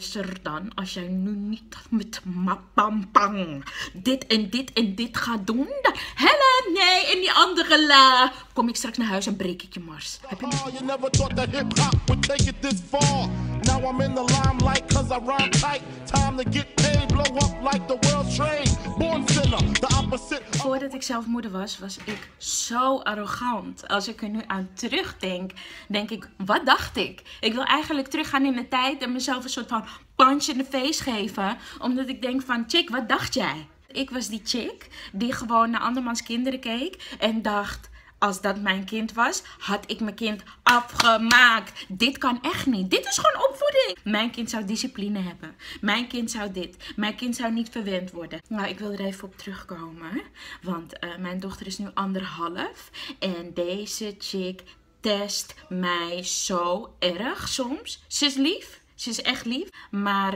Luister dan, als jij nu niet met mapampang dit en dit en dit gaat doen, dan Helen, nee, en die andere la, kom ik straks naar huis en breek ik je mars. Heb je me? You never thought that hip-hop would take it this far. Now I'm in the limelight cause I rhyme tight. Time to get paid, blow up like the world trade. Born sinner, the opposite. Voordat ik zelf moeder was, was ik zo arrogant. Als ik er nu aan terugdenk, denk ik, wat dacht ik? Ik wil eigenlijk teruggaan in de tijd en mezelf een soort van punch in de face geven. Omdat ik denk van, chick, wat dacht jij? Ik was die chick die gewoon naar andermans kinderen keek en dacht, als dat mijn kind was, had ik mijn kind afgemaakt. Dit kan echt niet. Dit is gewoon opvoeding. Mijn kind zou discipline hebben. Mijn kind zou dit. Mijn kind zou niet verwend worden. Nou, ik wil er even op terugkomen. Want mijn dochter is nu 1,5. En deze chick test mij zo erg soms. Ze is lief. Ze is echt lief. Maar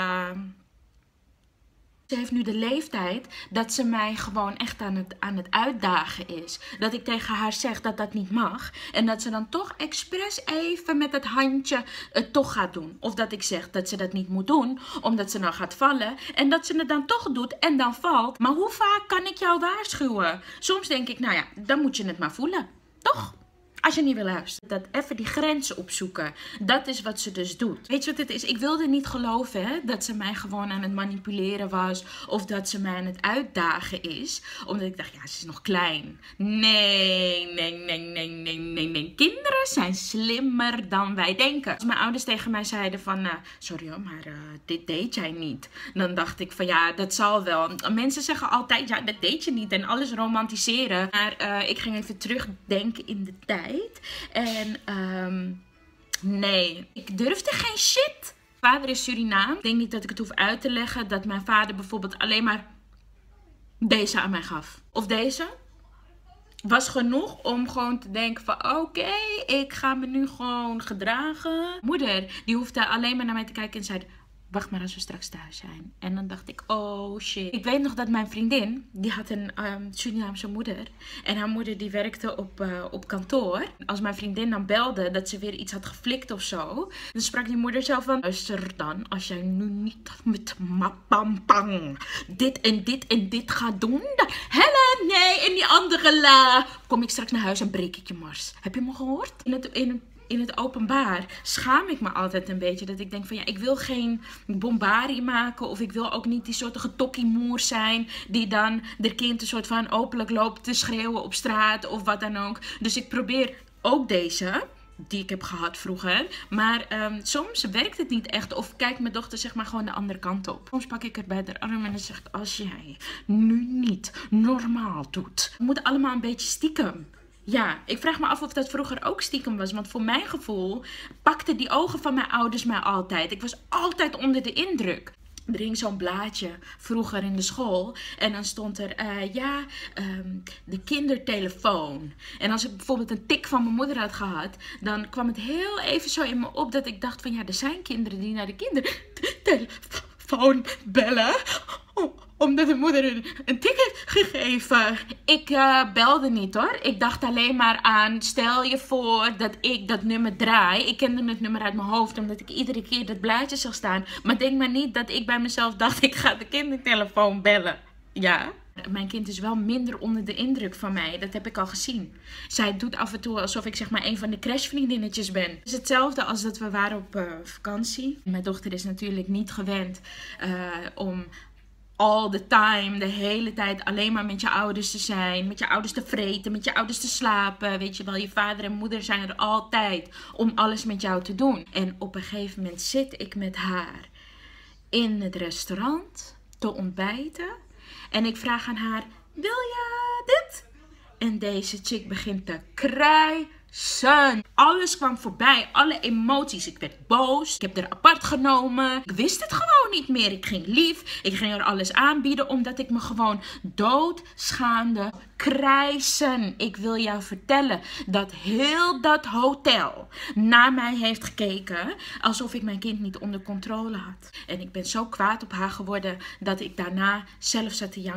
ze heeft nu de leeftijd dat ze mij gewoon echt aan het uitdagen is. Dat ik tegen haar zeg dat dat niet mag. En dat ze dan toch expres even met het handje het toch gaat doen. Of dat ik zeg dat ze dat niet moet doen, omdat ze dan gaat vallen. En dat ze het dan toch doet en dan valt. Maar hoe vaak kan ik jou waarschuwen? Soms denk ik, nou ja, dan moet je het maar voelen. Toch? Als je niet wil luisteren. Dat even die grenzen opzoeken. Dat is wat ze dus doet. Weet je wat het is? Ik wilde niet geloven hè, dat ze mij gewoon aan het manipuleren was. Of dat ze mij aan het uitdagen is. Omdat ik dacht, ja, ze is nog klein. Nee. Kinderen zijn slimmer dan wij denken. Als mijn ouders tegen mij zeiden van, sorry hoor, maar dit deed jij niet. Dan dacht ik van, ja, dat zal wel. Mensen zeggen altijd, ja, dat deed je niet. En alles romantiseren. Maar ik ging even terugdenken in de tijd. En nee, ik durfde geen shit. Mijn vader is Surinaam. Ik denk niet dat ik het hoef uit te leggen dat mijn vader bijvoorbeeld alleen maar deze aan mij gaf. Of deze. Was genoeg om gewoon te denken van oké, ik ga me nu gewoon gedragen. Moeder, die hoefde alleen maar naar mij te kijken en zei, wacht maar als we straks thuis zijn. En dan dacht ik, oh shit. Ik weet nog dat mijn vriendin, die had een Surinaamse moeder. En haar moeder die werkte op kantoor. Als mijn vriendin dan belde dat ze weer iets had geflikt of zo. Dan sprak die moeder zo van, luister dan, als jij nu niet met mapampang dit en dit en dit gaat doen. Dan Helen, nee, en die andere la, kom ik straks naar huis en breek ik je mars. Heb je me gehoord? In het openbaar schaam ik me altijd een beetje. Dat ik denk van ja, ik wil geen bombarie maken. Of ik wil ook niet die soort getokkie-moer zijn. Die dan de kind een soort van openlijk loopt te schreeuwen op straat. Of wat dan ook. Dus ik probeer ook deze, die ik heb gehad vroeger. Maar soms werkt het niet echt. Of kijkt mijn dochter zeg maar gewoon de andere kant op. Soms pak ik het bij de arm en dan zegt, als jij nu niet normaal doet. We moeten allemaal een beetje stiekem. Ja, ik vraag me af of dat vroeger ook stiekem was. Want voor mijn gevoel pakten die ogen van mijn ouders mij altijd. Ik was altijd onder de indruk. Er hing zo'n blaadje vroeger in de school. En dan stond er, de kindertelefoon. En als ik bijvoorbeeld een tik van mijn moeder had gehad, dan kwam het heel even zo in me op dat ik dacht van ja, er zijn kinderen die naar de kindertelefoon bellen. Omdat de moeder een ticket gegeven. Ik belde niet hoor. Ik dacht alleen maar aan, stel je voor dat ik dat nummer draai. Ik kende het nummer uit mijn hoofd, omdat ik iedere keer dat blaadje zag staan. Maar denk maar niet dat ik bij mezelf dacht, ik ga de kindertelefoon bellen. Ja. Mijn kind is wel minder onder de indruk van mij. Dat heb ik al gezien. Zij doet af en toe alsof ik zeg maar een van de crashvriendinnetjes ben. Het is hetzelfde als dat we waren op vakantie. Mijn dochter is natuurlijk niet gewend om all the time, de hele tijd alleen maar met je ouders te zijn. Met je ouders te vreten, met je ouders te slapen. Weet je wel, je vader en moeder zijn er altijd om alles met jou te doen. En op een gegeven moment zit ik met haar in het restaurant te ontbijten. En ik vraag aan haar, wil je dit? En deze chick begint te krijsen. Alles kwam voorbij, alle emoties. Ik werd boos, ik heb er apart genomen. Ik wist het gewoon niet meer. Ik ging lief, ik ging er alles aanbieden, omdat ik me gewoon dood schaamde. Krijsen. Ik wil jou vertellen dat heel dat hotel naar mij heeft gekeken alsof ik mijn kind niet onder controle had. En ik ben zo kwaad op haar geworden dat ik daarna zelf zat te janken.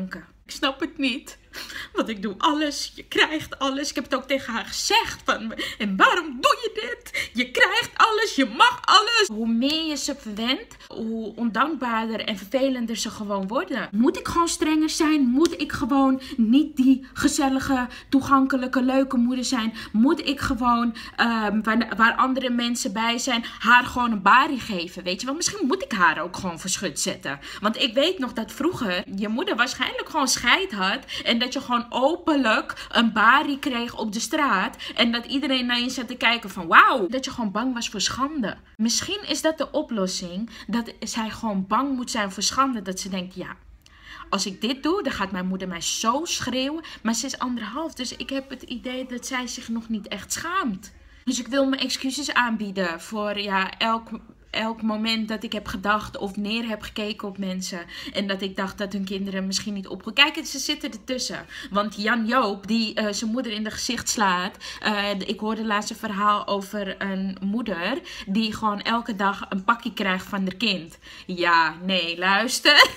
Ik snap het niet. Want ik doe alles. Je krijgt alles. Ik heb het ook tegen haar gezegd. En waarom doe je dit? Je krijgt alles. Je mag alles. Hoe meer je ze verwendt, hoe ondankbaarder en vervelender ze gewoon worden. Moet ik gewoon strenger zijn? Moet ik gewoon niet die gezellige, toegankelijke, leuke moeder zijn? Moet ik gewoon, waar andere mensen bij zijn, haar gewoon een barie geven? Weet je wel, misschien moet ik haar ook gewoon verschut zetten. Want ik weet nog dat vroeger je moeder waarschijnlijk gewoon scheid had. En dat je gewoon openlijk een barie kreeg op de straat. En dat iedereen naar je zat te kijken van wauw. Dat je gewoon bang was voor schande. Misschien is dat de oplossing. Dat zij gewoon bang moet zijn voor schande. Dat ze denkt ja, als ik dit doe, dan gaat mijn moeder mij zo schreeuwen. Maar ze is 1,5. Dus ik heb het idee dat zij zich nog niet echt schaamt. Dus ik wil mijn excuses aanbieden voor ja, elk moment dat ik heb gedacht of neer heb gekeken op mensen. En dat ik dacht dat hun kinderen misschien niet op. Kijk, ze zitten ertussen. Want Jan Joop, die zijn moeder in de gezicht slaat. Ik hoorde laatst een verhaal over een moeder die gewoon elke dag een pakje krijgt van haar kind. Ja, nee, luister.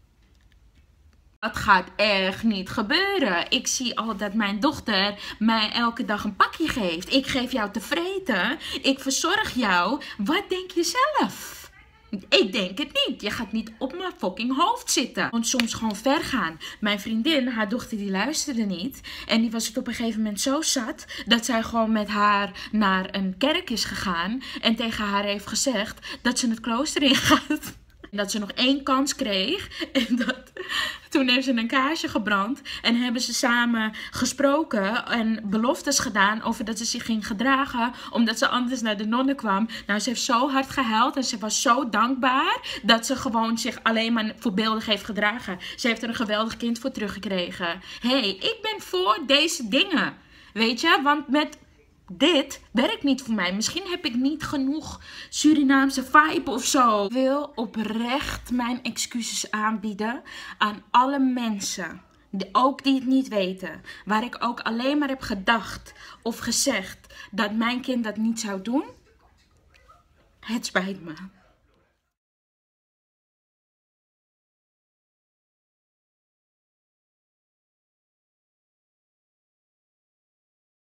Dat gaat echt niet gebeuren. Ik zie al dat mijn dochter mij elke dag een pakje geeft. Ik geef jou te vreten. Ik verzorg jou. Wat denk je zelf? Ik denk het niet. Je gaat niet op mijn fucking hoofd zitten. Want soms gewoon ver gaan. Mijn vriendin, haar dochter, die luisterde niet. En die was het op een gegeven moment zo zat. Dat zij gewoon met haar naar een kerk is gegaan. En tegen haar heeft gezegd dat ze het klooster in gaat. Dat ze nog 1 kans kreeg. En toen heeft ze een kaarsje gebrand. En hebben ze samen gesproken. En beloftes gedaan over dat ze zich ging gedragen. Omdat ze anders naar de nonnen kwam. Nou, ze heeft zo hard gehuild. En ze was zo dankbaar. Dat ze gewoon zich alleen maar voorbeeldig heeft gedragen. Ze heeft er een geweldig kind voor teruggekregen. Hé, ik ben voor deze dingen. Weet je, want met dit werkt niet voor mij. Misschien heb ik niet genoeg Surinaamse vibe of zo. Ik wil oprecht mijn excuses aanbieden aan alle mensen. Ook die het niet weten. Waar ik ook alleen maar heb gedacht of gezegd dat mijn kind dat niet zou doen. Het spijt me.